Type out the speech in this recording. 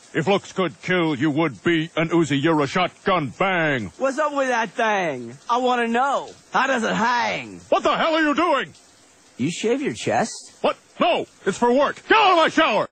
If looks could kill, you would be an Uzi. You're a shotgun bang. What's up with that thing? I want to know. How does it hang? What the hell are you doing? You shave your chest? What? No, it's for work. Get out of my shower!